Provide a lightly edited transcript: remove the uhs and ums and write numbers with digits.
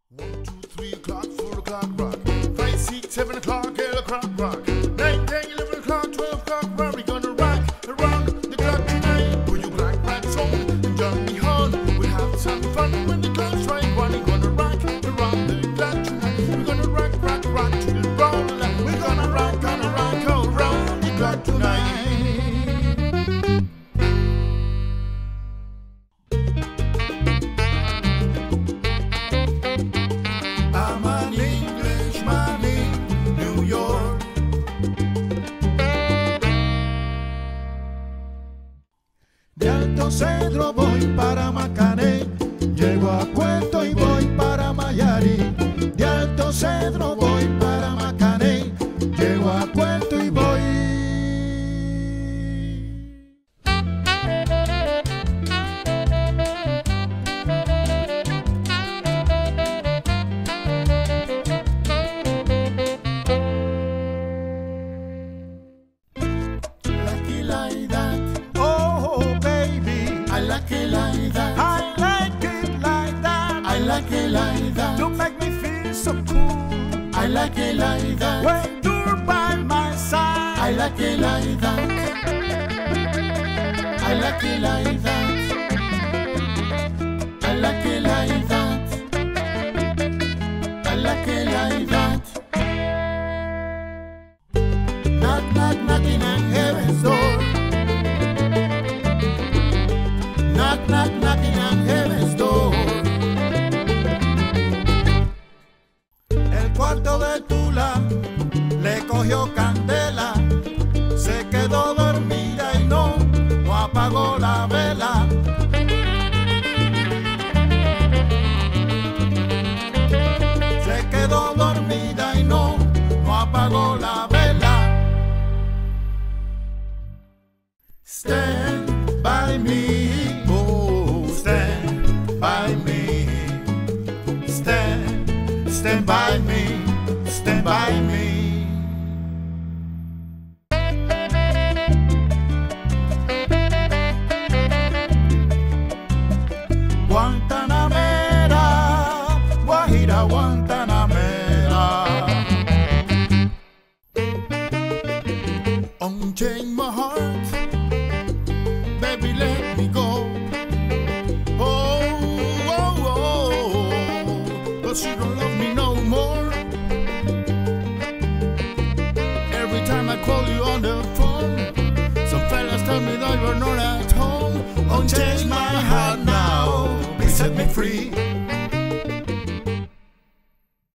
1, 2, 3 o'clock, 4 o'clock, rock. 5, 6, 7 o'clock, 8 o'clock, rock. 9, 10, 11 o'clock, 12 o'clock, rock. We're gonna rock around the clock tonight. Put your black song and join me on. We'll have some fun when the clock strikes 1. We're gonna rock around the clock tonight. We're gonna rock to the roll. We're gonna rock around the clock tonight. I'm an Englishman in New York. De Alto Cedro voy para Macané, llego a Puerto y voy para Mayari. De Alto Cedro voy para Macané, llego a Puerto y voy. I like it like that. I like it like that. I like it like that. You make me feel so cool. I like it like that. When you're by my side. I like it like that. I like it like that. I like it like that. I like it like that. Knock, knock, knocking on heaven's door. Knock, knock, knocking on heaven's door. El cuarto de Tula le cogió candela, se quedó dormida y no apagó la vela. Se quedó dormida y no apagó la vela. Stand by me. By me, stand by me, stand by me. Guantanamera, Guajira, Guantanamera. Unchain my heart, baby, let me go. She don't love me no more. Every time I call you on the phone, some fellas tell me that you're not at home. Unchain my heart now, please set me free.